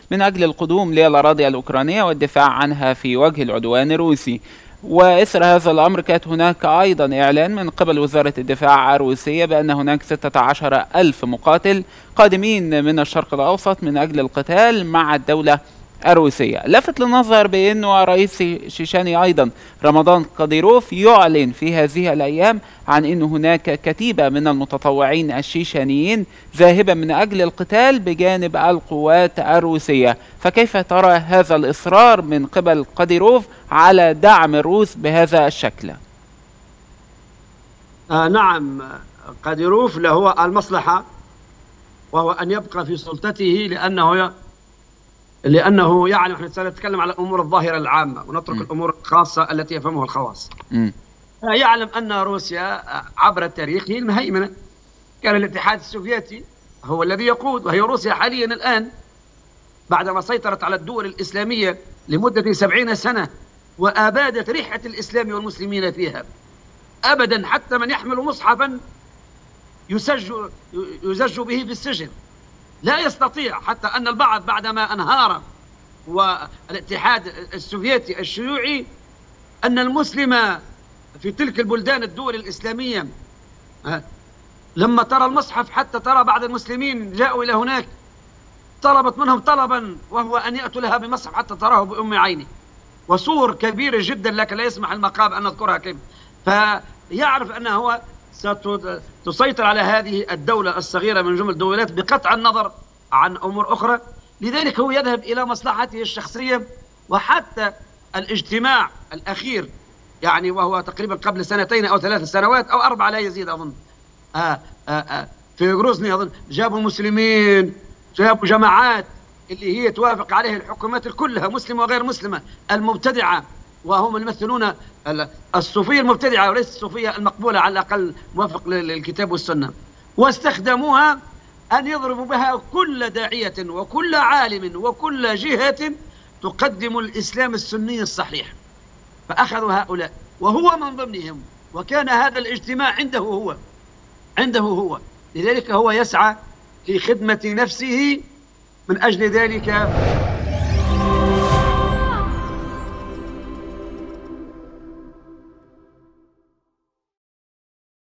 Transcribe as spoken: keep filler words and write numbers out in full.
من أجل القدوم للأراضي الأوكرانية والدفاع عنها في وجه العدوان الروسي. وإثر هذا الأمر كانت هناك أيضا إعلان من قبل وزارة الدفاع الروسية بأن هناك ستة عشر ألف مقاتل قادمين من الشرق الأوسط من أجل القتال مع الدولة الروسية. لفت للنظر بأنه رئيس شيشاني أيضا رمضان قاديروف يعلن في هذه الأيام عن أن هناك كتيبة من المتطوعين الشيشانيين ذاهبة من أجل القتال بجانب القوات الروسية. فكيف ترى هذا الإصرار من قبل قاديروف على دعم الروس بهذا الشكل؟ آه نعم، قاديروف له المصلحة وهو أن يبقى في سلطته، لأنه لأنه يعني نحن سنتكلم على الأمور الظاهرة العامة ونترك م. الأمور الخاصة التي يفهمها الخواص. م. يعلم أن روسيا عبر التاريخ هي المهيمنة. كان الاتحاد السوفيتي هو الذي يقود، وهي روسيا حاليا الآن بعدما سيطرت على الدول الإسلامية لمدة سبعين سنة وأبادت ريحة الإسلام والمسلمين فيها أبدا، حتى من يحمل مصحفا يسج يزج به في السجن لا يستطيع، حتى أن البعض بعدما انهار والاتحاد السوفيتي الشيوعي أن المسلم في تلك البلدان الدول الإسلامية لما ترى المصحف، حتى ترى بعض المسلمين جاءوا إلى هناك طلبت منهم طلبا وهو أن يأتوا لها بمصحف حتى تراه بأم عيني، وصور كبيرة جدا لكن لا يسمح المقام أن نذكرها كيف. فيعرف أنه هو ستسيطر على هذه الدولة الصغيرة من جمل الدولات بقطع النظر عن أمور أخرى. لذلك هو يذهب إلى مصلحته الشخصية. وحتى الاجتماع الأخير يعني وهو تقريبا قبل سنتين أو ثلاث سنوات أو أربع لا يزيد أظن آه آه آه في غروزني أظن جابوا المسلمين، جابوا جماعات اللي هي توافق عليه الحكومات كلها مسلمة وغير مسلمة المبتدعة، وهم يمثلون الصوفية المبتدعة وليس الصوفية المقبولة على الأقل موافق للكتاب والسنة، واستخدموها أن يضربوا بها كل داعية وكل عالم وكل جهة تقدم الإسلام السني الصحيح. فأخذوا هؤلاء وهو من ضمنهم، وكان هذا الاجتماع عنده هو عنده هو لذلك هو يسعى لخدمة نفسه. من أجل ذلك